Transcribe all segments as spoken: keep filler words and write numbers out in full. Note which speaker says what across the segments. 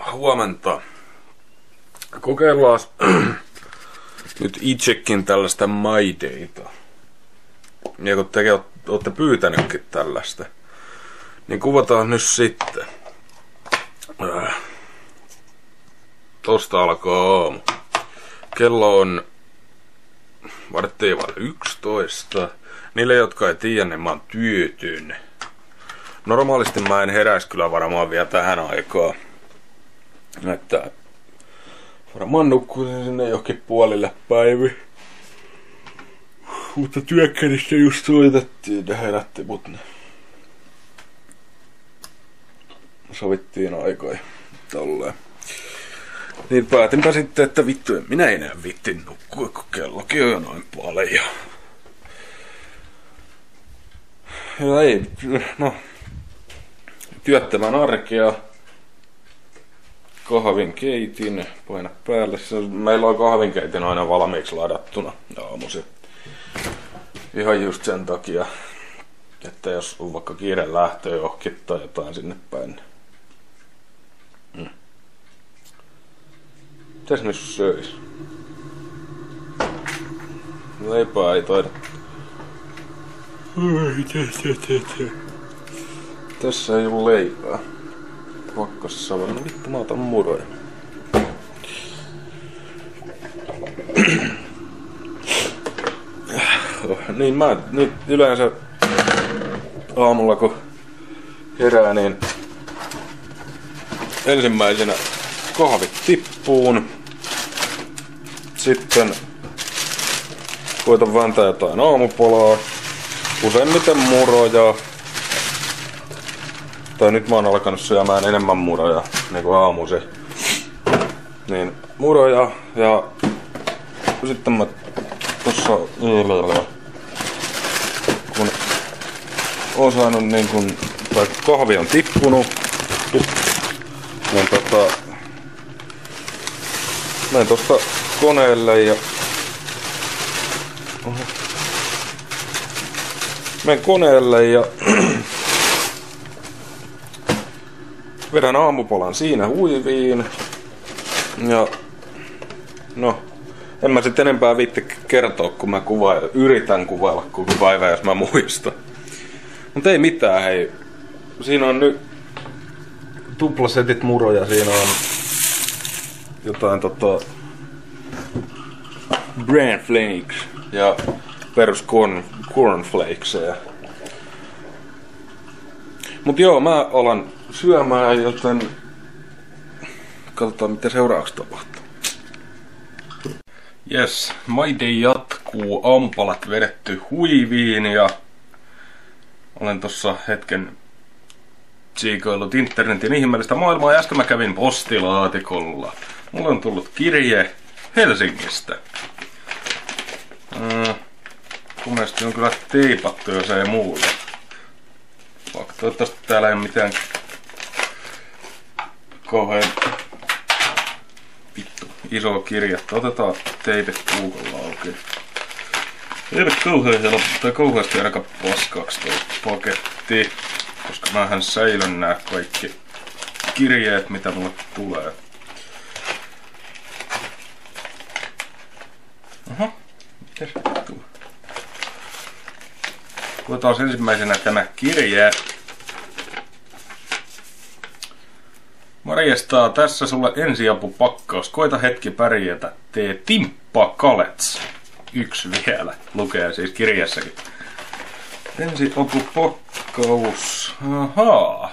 Speaker 1: Huomenta. Kokeillaan nyt itsekin tällaista My Dayta. Ja kun te olette pyytänytkin tällaista, niin kuvataan nyt sitten. Tosta alkaa aamu. Kello on varttia vaille yksitoista. Niille, jotka ei tiedä, niin mä oon työtön. Normaalisti mä en heräis kyllä varmaan vielä tähän aikaan. Että varmaan nukkuisin sinne johonkin puolille päivi. Mutta työkkäristä just soitettiin ja herätti mut ne. Sovittiin aikoja tolleen. Niin päätinpä sitten, että vittu en minä enää vittin nukkua, kun kellokin on jo noin paljon. Ja ei, no. Työttömän arkea. Kahvinkeitin, paina päälle. Meillä on kahvinkeitin aina valmiiksi ladattuna aamuisin. Ihan just sen takia, että jos on vaikka kiire lähtö johonkin tai jotain sinne päin. Hmm. Mitäs nyt söis? Leipää ei taida. Tässä ei oo leipää. Pakkasessa varmaan. Vittu, mä otan muroja. Niin mä nyt yleensä aamulla kun herää, niin ensimmäisenä kahvit tippuun. Sitten koitan vääntää jotain aamupolaa. Useimmiten muroja. Tai nyt mä oon alkanut syömään enemmän muroja, niinku aamuisin. Niin muroja ja sitten mä tossa kun oon saanut niin kun, tai kahvi on tippunut, niin tota menen tosta koneelle ja menen koneelle ja vedän aamupolan siinä huiviin. Ja no, en mä sit enempää viitti kertoa, kun mä kuvailen. Yritän kuvailla koko päivä, jos mä muistan. Mut ei mitään, hei. Siinä on nyt tuplasetit muroja. Siinä on jotain tota bran flakes ja perus corn, cornflakesia. Mut joo, mä alan syömään, joten katsotaan mitä seuraavaksi tapahtuu. Yes, My Day jatkuu, aamupalat vedetty huiviin ja olen tossa hetken tsiikoillut internetin ihmeellistä maailmaa ja äsken mä kävin postilaatikolla. Mulla on tullut kirje Helsingistä. Mm, Kumeesti on kyllä teipattu, jos ei muuta. Vaikka toivottavasti täällä ei ole mitään kauhean vittu iso kirjattu. Otetaan teipit puukolla auki. Ei ole kauhean helppo tai kauheasti aika paskaksi toi paketti, koska mähän säilön nää kaikki kirjeet mitä mulle tulee. Aha, mitäs vittu? Luetaan ensimmäisenä tämä kirje. Morjestaa, tässä sulle ensiapupakkaus. Koita hetki pärjätä. Tee Timppa Kalets. Yksi vielä. Lukee siis kirjassakin. Ensiapupakkaus. Ahaa.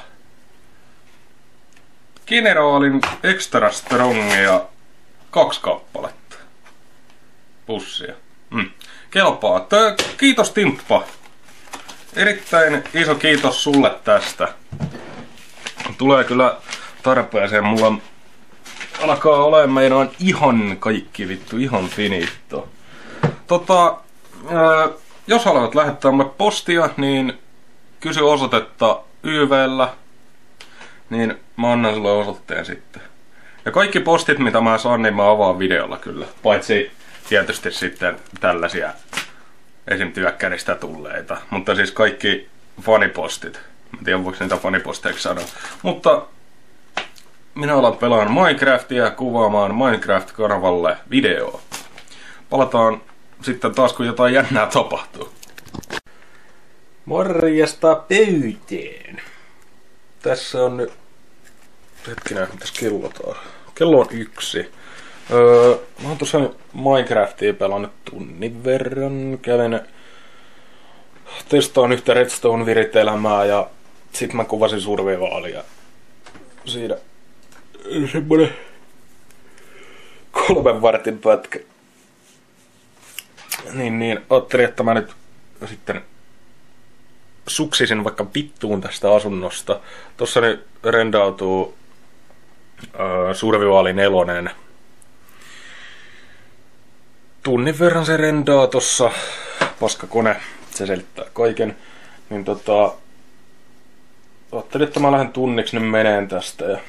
Speaker 1: Generaalin Extra Strongia. Kaksi kappaletta. Pussia. Mm. Kelpaa. Tö, kiitos Timppa. Erittäin iso kiitos sulle tästä. Tulee kyllä tarpeeseen. Mulla alkaa olemaan ihan kaikki vittu, ihan finito. Tota, ää, jos haluat lähettää mulle postia, niin kysy osoitetta Y V:llä. Niin mä annan sulle osoitteen sitten. Ja kaikki postit mitä mä saan, niin mä avaan videolla kyllä. Paitsi tietysti sitten tällaisia esim. Työkkäristä tulleita. Mutta siis kaikki fanipostit. Mä en tiedä voiko niitä faniposteiksi sanoa. Mutta minä alan pelaan Minecraftia ja kuvaamaan Minecraft-kanavalle videoa. Palataan sitten taas, kun jotain jännää tapahtuu. Morjesta pöyteen! Tässä on nyt... Hetkinen, mitäs kello taas? Kello on yksi. Öö, mä oon tuossa Minecraftia pelannut tunnin verran. Kävin... Testaan yhtä Redstone-viritelmää ja sit mä kuvasin survivaalia. Siinä... Semmonen... Kolmen vartin pätkä. Niin, niin. Ajattelin, että mä nyt sitten... suksisin vaikka vittuun tästä asunnosta. Tossa nyt rendautuu öö, Survivaali nelonen. Tunnin verran se rendaa tossa. Paskakone, se selittää kaiken. Niin tota... Ajattelin, että mä lähden tunniksi nyt meneen tästä ja...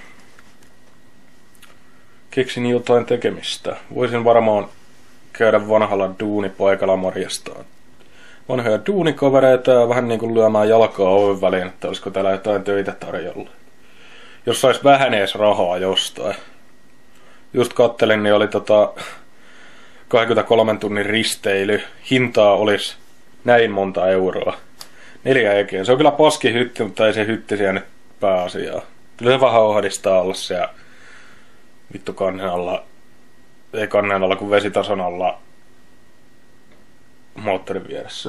Speaker 1: Keksin jotain tekemistä. Voisin varmaan käydä vanhalla duunipaikalla morjestaan vanhoja duunikavereita ja vähän niinku lyömään jalkaa oven väliin, että olisiko täällä jotain töitä tarjolla. Jos sais vähän ees rahaa jostain. Just kattelin, niin oli tota kaksikymmentäkolmen tunnin risteily. Hintaa olisi näin monta euroa. Neljä ekeä. Se on kyllä paski hytti, mutta ei se hytti siellä nyt pääasiaa. Kyllä se vähän ohdistaa olla siellä vittu kannen alla. Ei kannen alla, kun vesitason alla moottorin vieressä.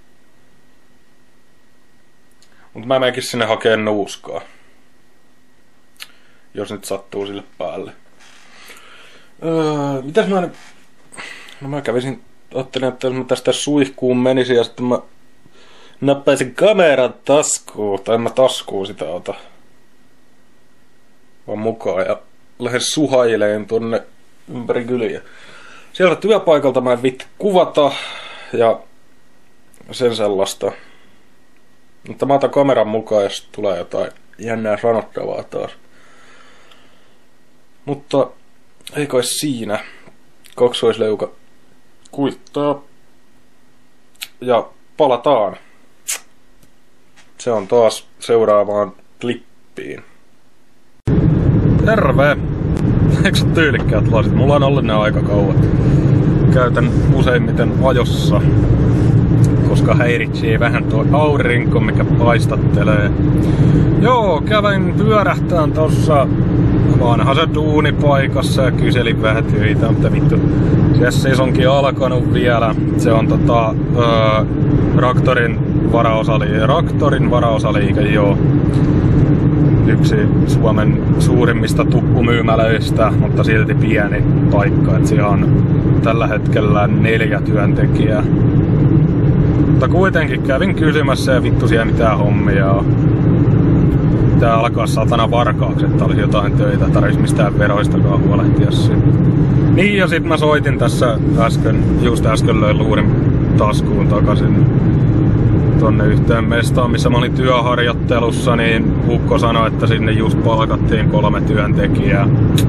Speaker 1: Mutta mä menenkin sinne hakeen nuuskaa. Jos nyt sattuu sille päälle. Öö, mitäs mä nyt... No mä kävisin... Ajattelin, että jos mä tästä suihkuun menisin ja sitten mä... Näppäisin kameran taskuun. Tai en mä taskuun sitä ota. Vaan mukaan ja... Lähden suhaileen tonne ympäri kyliä. Sieltä työpaikalta mä en vitti kuvata. Ja sen sellaista. Mutta mä otan kameran mukaan, jos tulee jotain jännää sanottavaa taas. Mutta ei kai siinä. Kaksoisleuka kuittaa. Ja palataan. Se on taas seuraavaan klippiin. Terve! Eikö se tyylikkäät lasit? Mulla on ollut ne aika kauan. Käytän useimmiten ajossa, koska häiritsee vähän tuo aurinko, mikä paistattelee. Joo, kävin pyörähtään tossa vanhassa duunipaikassa ja kyselin vähän töitä, mutta vittu, se sesonkin alkanut vielä. Se on tota, öö, Raktorin varaosaliike, Raktorin varaosaliike, joo. Yksi Suomen suurimmista tukkumyymälöistä, mutta silti pieni paikka. Et siellä on tällä hetkellä neljä työntekijää. Mutta kuitenkin kävin kysymässä ja vittu siellä mitään hommia. Tää alkaa satana varkaaksi, että olisi jotain töitä. Tarvitsisi mistään veroistakaan huolehtia sitten. Niin ja sit mä soitin tässä äsken, just äsken löin luurin taskuun takaisin. Tonne yhteen mestaan, missä mä olin työharjoittelussa, niin ukko sanoi, että sinne just palkattiin kolme työntekijää.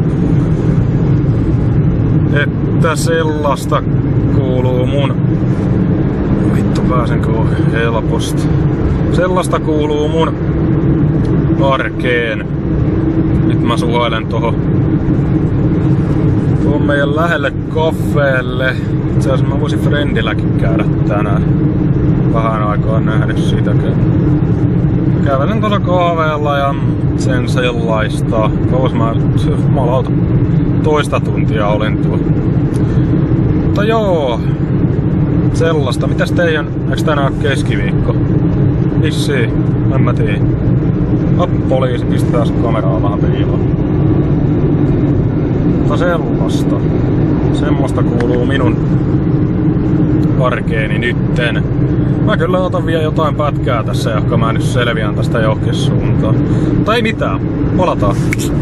Speaker 1: Että sellaista kuuluu mun... Vittu, pääsenkö ohi helposti. Sellaista kuuluu mun arkeen. Nyt mä suhailen tohon, tohon meidän lähelle kaffeelle. Itse asiassa mä voisin Friendilläkin käydä tänään. Vähän aikaa nähnyt sitäkään. Kävelen tuossa kahveella ja sen sellaista. Kauas mä, jumalauta, toista tuntia olin tuo. Mutta joo, sellaista. Mitäs teidän, eiks tänään keskiviikko? Vissiin, en mä tiedä. No, poliisi pistää kameraa vähän piiloon. Mutta sellaista. Semmoista kuuluu minun arkeeni nytten. Mä kyllä otan vielä jotain pätkää tässä, johon mä nyt selviän tästä johonkin suuntaan. Tai ei mitään, palataan.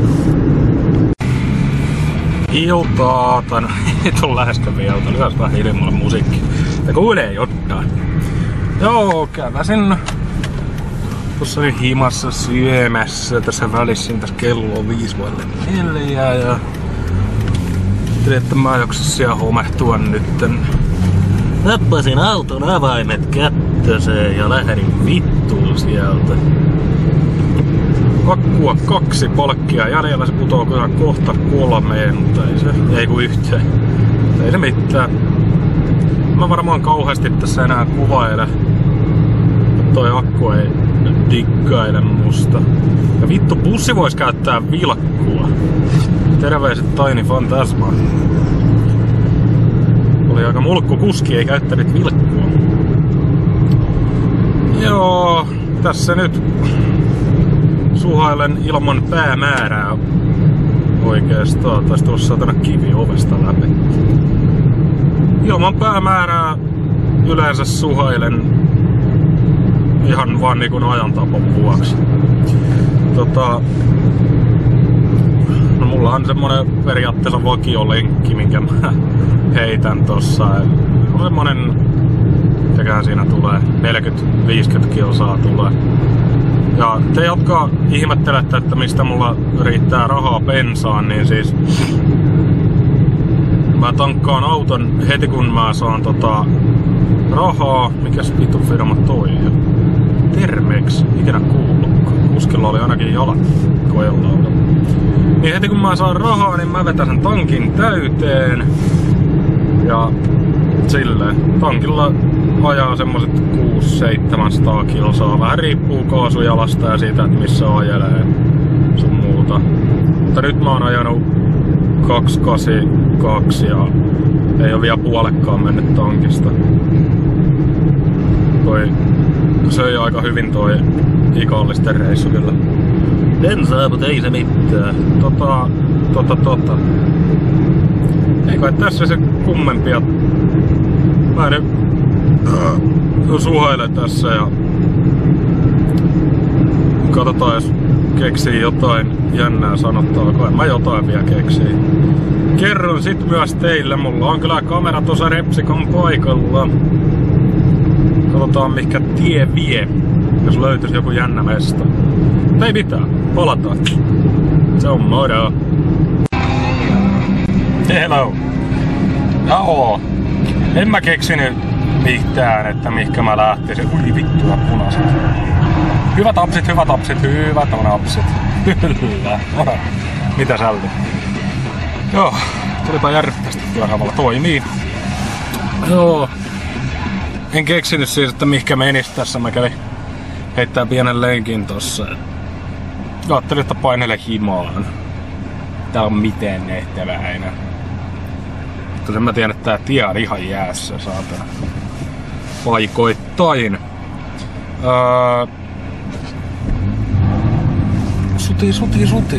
Speaker 1: Iltaa, tai no ei tuu läheskään vielä, lyhyesti vähän ilmalle musiikki. Ja kuulee jotain. Joo, käväsin tuossa himassa syömässä tässä välissä, tässä kello on viisi vaille neljä ja ajattelin, että mä joksas siellä homehtua nytten. Nappasin auton avaimet kättöseen ja lähdin vittuun sieltä.
Speaker 2: Akkua kaksi palkkia jäljellä, se putoo kyllä kohta kolmeen, mutta ei se, ei kun yhteen. Ei se mitään. Mä varmaan kauheasti tässä enää kuvaile. Toi akku ei diggaile musta. Ja vittu, bussi vois käyttää vilkkua. Terveiset Tiny Fantasma. Oli aika mulkku kuski, ei käyttänyt vilkkua. Joo, tässä nyt suhailen ilman päämäärää oikeastaan. Taisi tuossa saatana kivi ovesta läpi. Ilman päämäärää yleensä suhailen ihan vaan niinku ajantapon vuoksi. Tota, no mulla on semmonen periaatteessa vakiolenkki, minkä mä heitän tossa. On semmonen, mitäkään siinä tulee, neljäkymmentä viisikymmentä kilsaa tulee. Ja te, jotka ihmettelette, että mistä mulla riittää rahaa bensaan, niin siis mä tankkaan auton heti kun mä saan tota rahaa. Mikäs vittu firma toi? Termex, ikinä kuullutkaan. Kuskilla oli ainakin jalat kojelauda. Niin heti kun mä saan rahaa, niin mä vetän sen tankin täyteen. Ja silleen. Tankilla ajaa semmoset kuusi seitsemänsataa kilsaa. Vähän riippuu kaasujalasta ja siitä, että missä ajelee sun muuta. Mutta nyt mä oon ajanut kaksisataakahdeksankymmentäkaksi ja ei oo vielä puolekkaan mennyt tankista. Toi söi aika hyvin toi ikallisten reissu kyllä. Bensaa, mut ei se mitään. Tota, tota, tota. Ei kai tässä se kummempia. Mä nyt äh, suhailen tässä ja katsotaan, jos keksii jotain jännää sanottaa. Kai mä jotain vielä keksii. Kerron sit myös teille, mulla on kyllä kamera tuossa Repsikon paikalla. Katsotaan mihinkä tie vie, jos löytyisi joku jännä mesta. Ei mitään, palataan. Se on moro. Hello. Joo. En mä keksinyt mitään, että mihinkä mä lähtisin. Ui vittu ja punaiset. Hyvät apsit, hyvät apsit, hyvät on apsit. Kyllä. Ora. Mitä sälti? Joo. Tulipa järjestästi pyörävalla. Toimii. Joo. En keksinyt siis, että mihinkä menis tässä. Mä kävin heittää pienen lenkin tossa. Ajattelin, että painele himaan. Tää on miten tehtäväinen. Mutta sen mä tiedän, että tää tie on ihan jäässä, saatana. Paikoittain. Öö... Suti, suti, suti.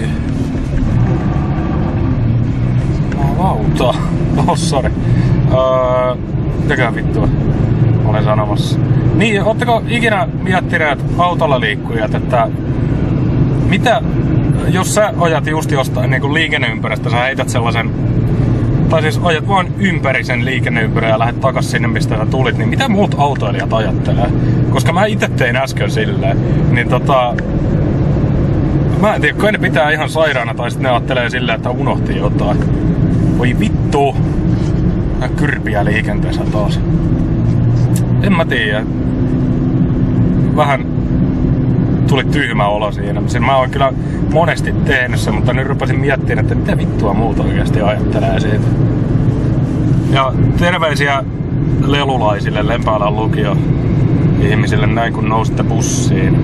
Speaker 2: Lauta. Oh, sorry. Öö... Mitäkään vittua olen sanomassa. Niin, ootteko ikinä miettineet autolla liikkujat, että mitä, jos sä ajat just jostain niin kuin liikenneympyrästä, sä heität sellaisen, tai siis ajat vaan ympäri sen liikenneympyrän ja lähdet takas sinne, mistä sä tulit, niin mitä muut autoilijat ajattelee? Koska mä itse tein äsken silleen, niin tota, mä en tiedä, kai ne pitää ihan sairaana, tai sitten ne ajattelee silleen, että unohti jotain. Voi vittu! Kyrpiä liikenteessä taas. En mä tiedä. Vähän tuli tyhmä olo siinä. Mä oon kyllä monesti tehnyt sen, mutta nyt rupesin miettimään, että mitä vittua muuta oikeasti ajattelee siitä. Ja terveisiä lelulaisille Lempäälän lukio ihmisille näin kun nousitte bussiin.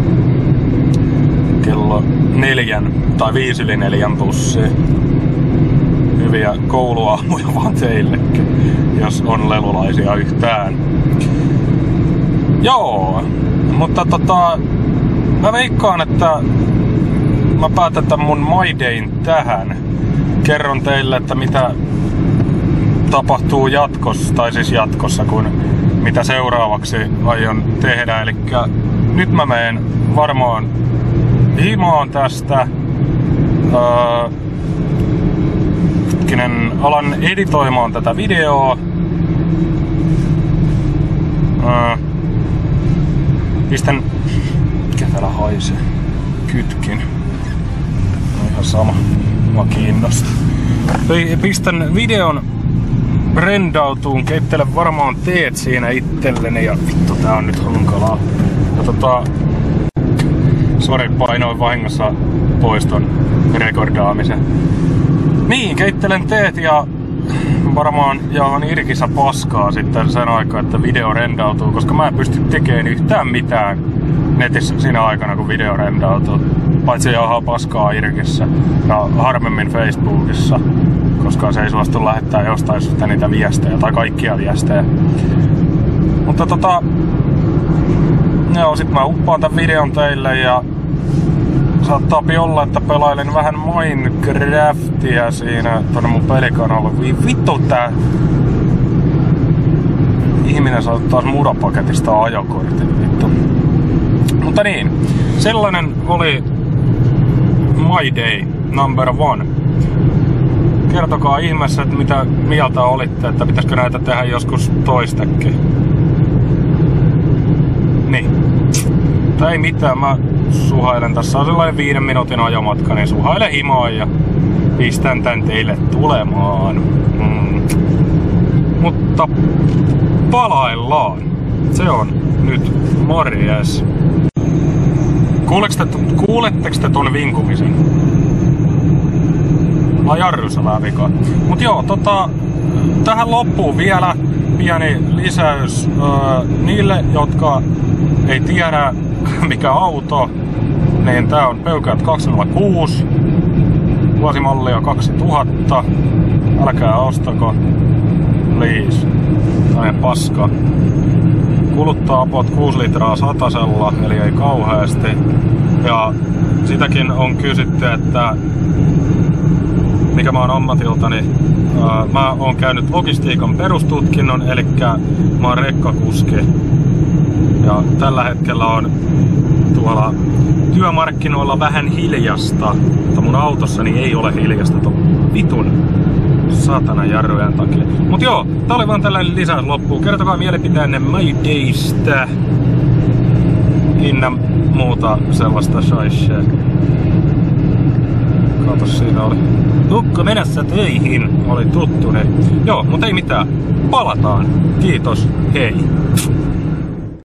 Speaker 2: Kello neljän tai viisi yli neljän bussiin. Hyviä kouluaamuja vaan teillekin, jos on lelulaisia yhtään. Joo, mutta tota, mä veikkaan, että mä päätän tämän mun My Dayn tähän. Kerron teille, että mitä tapahtuu jatkossa, tai siis jatkossa, kun mitä seuraavaksi aion tehdä. Elikkä nyt mä menen varmaan himaan tästä. Öö, alan editoimaan tätä videoa. Öö, pistän... Mikä täällä haisee? Kytkin. No ihan sama. Mua kiinnostaa. Pistän videon rendautuun. Keittelen varmaan teet siinä itselleni. Ja vittu tää on nyt hankalaa. Ja tota... Sori, painoin vahingossa poiston rekordaamisen. Niin, keittelen teet ja varmaan jauhan irkissä paskaa sitten sen aikaa, että video rendautuu, koska mä en pysty tekemään yhtään mitään netissä siinä aikana, kun video rendautuu. Paitsi jauhaa paskaa irkissä ja harvemmin Facebookissa, koska se ei suostu lähettää jostain syystä niitä viestejä tai kaikkia viestejä. Mutta tota... Joo, sit mä uppaan tän videon teille ja saattaa olla, että pelailen vähän Minecraftia siinä tonne mun pelikanalla. Vittu tää ihminen saa taas mudapaketista ajokortin, vittu. Mutta niin, sellainen oli My Day number one. Kertokaa ihmeessä, että mitä mieltä olitte, että pitäisikö näitä tehdä joskus toistekin. Niin. Tai ei mitään, mä suhailen. Tässä on sellainen viiden minuutin ajomatka, niin suhailen himaan ja pistän tän teille tulemaan. Mm. Mutta palaillaan. Se on nyt morjes. Kuuletteko te ton vinkumisen? Mä jarrussa vähän vikaa. Mut joo, tota, tähän loppuun vielä pieni lisäys öö, niille, jotka ei tiedä mikä auto, niin tää on Peugeot kaksisataakuusi, vuosimallia kaksituhatta. Älkää ostako, please. Tää paska. Kuluttaa about kuusi litraa satasella, eli ei kauheasti. Ja sitäkin on kysytty, että mikä mä oon ammatiltani. Mä oon käynyt logistiikan perustutkinnon, eli mä oon rekkakuski. Ja tällä hetkellä on tuolla työmarkkinoilla vähän hiljasta, mutta mun autossani ei ole hiljasta ton vitun saatana jarrujen takia. Mut joo, tää oli vaan tällainen lisäys loppuun. Kertokaa mielipiteenne My Daystä ynnä muuta sellaista shaishea. Kato, siinä oli Tukko menossa töihin, oli tuttu. Niin. Joo, mutta ei mitään. Palataan. Kiitos, hei.